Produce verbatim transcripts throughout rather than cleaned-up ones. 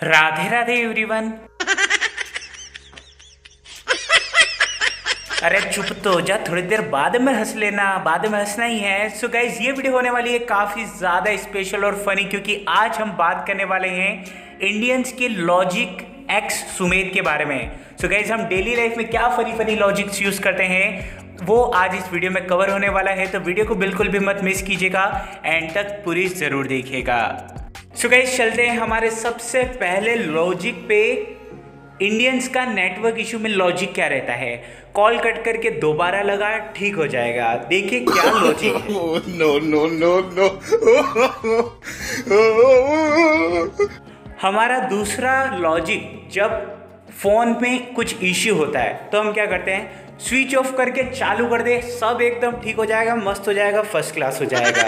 Radhe Radhe everyone. अरे चुप तो हो जा, थोड़ी देर बाद में हंस लेना, बाद में हंसना ही है। सो गाइज ये वीडियो होने वाली है काफ़ी ज़्यादा स्पेशल और फनी, क्योंकि आज हम बात करने वाले हैं इंडियंस के लॉजिक एक्स सुमेध के बारे में। सो गाइज हम डेली लाइफ में क्या फनी फनी लॉजिक्स यूज़ करते हैं वो आज इस वीडियो में कवर होने वाला है, तो वीडियो को बिल्कुल भी मत मिस कीजिएगा, एंड तक पूरी ज़रूर देखिएगा। सो गाइज चलते हैं हमारे सबसे पहले लॉजिक पे। इंडियंस का नेटवर्क इशू में लॉजिक क्या रहता है? कॉल कट करके दोबारा लगा, ठीक हो जाएगा। देखिए क्या लॉजिक है। No no no no. हमारा दूसरा लॉजिक, जब फोन में कुछ इश्यू होता है तो हम क्या करते हैं, स्विच ऑफ करके चालू कर दे, सब एकदम ठीक हो जाएगा, मस्त हो जाएगा, फर्स्ट क्लास हो जाएगा।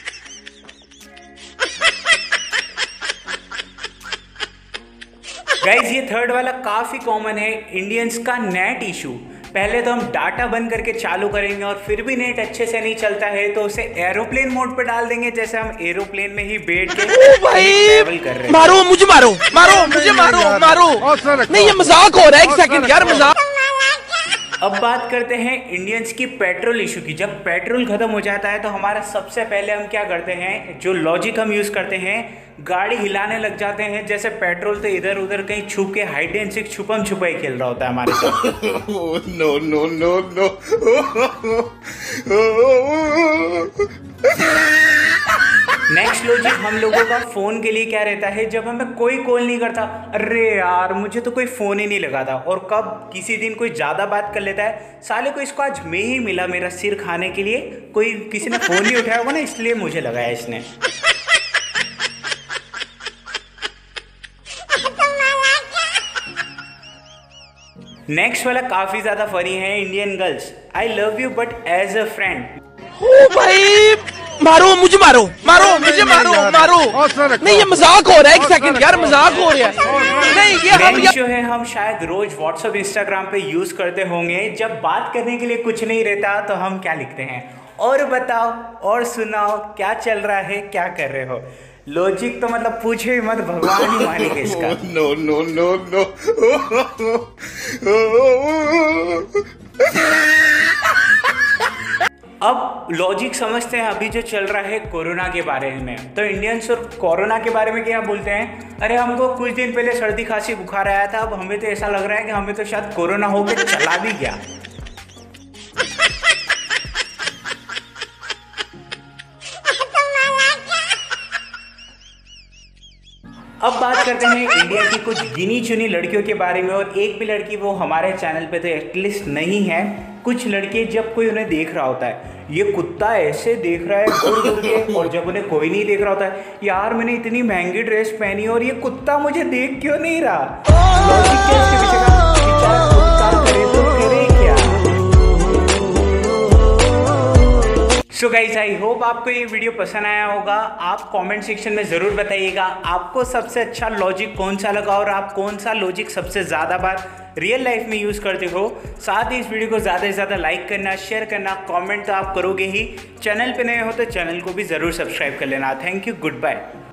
गाइज ये थर्ड वाला काफी कॉमन है, इंडियंस का नेट इशू। पहले तो हम डाटा बंद करके चालू करेंगे और फिर भी नेट अच्छे से नहीं चलता है तो उसे एरोप्लेन मोड पे डाल देंगे, जैसे हम एरोप्लेन में ही बैठ के ट्रैवल कर रहे हैं। मारो मुझे, मारो मारो मुझे, मारो मारो। नहीं ये मजाक हो रहा है, एक सेकंड यार, मजाक। अब बात करते हैं इंडियंस की पेट्रोल इशू की। जब पेट्रोल खत्म हो जाता है तो हमारा सबसे पहले हम क्या करते हैं, जो लॉजिक हम यूज करते हैं, गाड़ी हिलाने लग जाते हैं, जैसे पेट्रोल तो इधर उधर कहीं छुप के हाइड एंड सीक छुपम छुपाई खेल रहा होता है हमारे साथ। No no no no. Next logic हम लोगों का फोन के लिए क्या रहता है, जब हमें कोई कॉल नहीं करता, अरे यार मुझे तो कोई फोन ही नहीं लगाता, और कब किसी दिन कोई ज्यादा बात कर लेता है, साले को इसको आज मैं ही मिला मेरा सिर खाने के लिए, कोई किसी ने फोन नहीं उठाया होगा ना, इसलिए मुझे लगाया इसने। नेक्स्ट वाला काफी ज्यादा फनी है, Indian girls, I love you but as a friend. ओ भाई मारो मुझे, मारो मारो मुझे, मारो मारो। नहीं ये मजाक हो रहा है, एक सेकंड यार, मजाक हो रहा है। नहीं ये हम जो है हम शायद रोज व्हाट्सएप इंस्टाग्राम पे यूज करते होंगे, जब बात करने के लिए कुछ नहीं रहता तो हम क्या लिखते हैं, और बताओ और सुनाओ क्या चल रहा है, क्या कर रहे हो। लॉजिक तो मतलब पूछे ही मत, भगवान ही मानेगा इसका। No no no no. अब लॉजिक समझते हैं अभी जो चल रहा है कोरोना के बारे में। तो इंडियंस और कोरोना के बारे में क्या बोलते हैं, अरे हमको कुछ दिन पहले सर्दी खांसी बुखार आया था, अब हमें तो ऐसा लग रहा है कि हमें तो शायद कोरोना होकर चला भी गया। अब बात करते हैं इंडिया की कुछ गिनी चुनी लड़कियों के बारे में, और एक भी लड़की वो हमारे चैनल पे तो एटलीस्ट नहीं है। कुछ लड़के जब कोई उन्हें देख रहा होता है, ये कुत्ता ऐसे देख रहा है दूर दूर के, और जब उन्हें कोई नहीं देख रहा होता है, यार मैंने इतनी महंगी ड्रेस पहनी और ये कुत्ता मुझे देख क्यों नहीं रहा। लॉजिक क्या इसके पीछे का, बेचारा कुत्ता करे तो करे क्या। सो गाइस आई होप आपको ये वीडियो पसंद आया होगा। आप कमेंट सेक्शन में ज़रूर बताइएगा आपको सबसे अच्छा लॉजिक कौन सा लगा, और आप कौन सा लॉजिक सबसे ज़्यादा बार रियल लाइफ में यूज़ करते हो। साथ ही इस वीडियो को ज़्यादा से ज़्यादा लाइक करना, शेयर करना, कमेंट तो आप करोगे ही। चैनल पे नए हो तो चैनल को भी ज़रूर सब्सक्राइब कर लेना। Thank you, good bye.